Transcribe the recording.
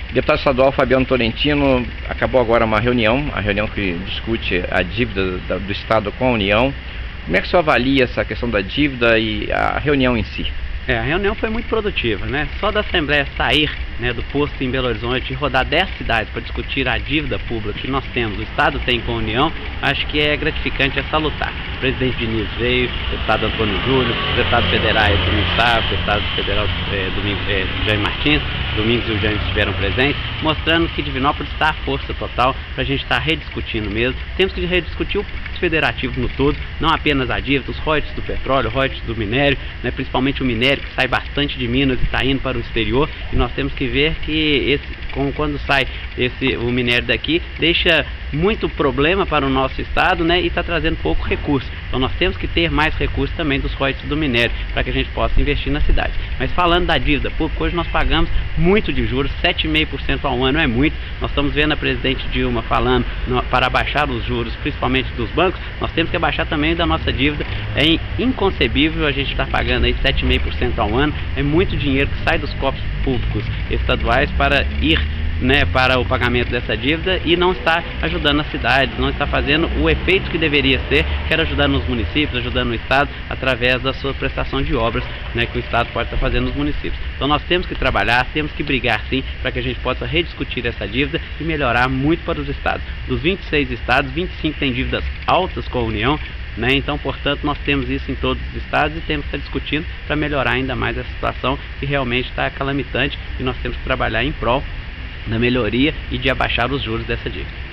Deputado estadual Fabiano Tolentino, acabou agora uma reunião, a reunião que discute a dívida do Estado com a União. Como é que o senhor avalia essa questão da dívida e a reunião em si? A reunião foi muito produtiva, né? Só da Assembleia sair, né, do posto em Belo Horizonte e rodar 10 cidades para discutir a dívida pública que nós temos, o Estado tem com a União, acho que é gratificante, é salutar. O presidente Diniz veio, o deputado Antônio Júlio, os deputados federais Domingos Sávio, o deputado federal Jaime Martins, Domingos e o Jaime estiveram presentes, mostrando que Divinópolis está à força total para a gente estar rediscutindo mesmo. Temos que rediscutir o federativo no todo, não apenas a dívida, os royalties do petróleo, royalties do minério, né, principalmente o minério que sai bastante de Minas e está indo para o exterior, e nós temos que ver que quando sai o minério daqui, deixa muito problema para o nosso estado, né, e está trazendo pouco recurso. Então nós temos que ter mais recursos também dos royalties do minério, para que a gente possa investir na cidade. Mas falando da dívida pública, hoje nós pagamos muito de juros, 7,5% ao ano é muito. Nós estamos vendo a presidente Dilma falando para abaixar os juros, principalmente dos bancos, nós temos que abaixar também da nossa dívida. É inconcebível a gente estar pagando aí 7,5% ao ano, é muito dinheiro que sai dos cofres públicos estaduais para ir, né, para o pagamento dessa dívida e não está ajudando as cidades, não está fazendo o efeito que deveria ser, que era ajudando os municípios, ajudando o Estado através da sua prestação de obras, né, que o Estado pode estar fazendo nos municípios. Então nós temos que trabalhar, temos que brigar sim, para que a gente possa rediscutir essa dívida e melhorar muito para os estados. Dos 26 estados, 25 têm dívidas altas com a União, né? Então, portanto, nós temos isso em todos os estados e temos que estar discutindo para melhorar ainda mais essa situação que realmente está calamitante, e nós temos que trabalhar em prol da melhoria e de abaixar os juros dessa dívida.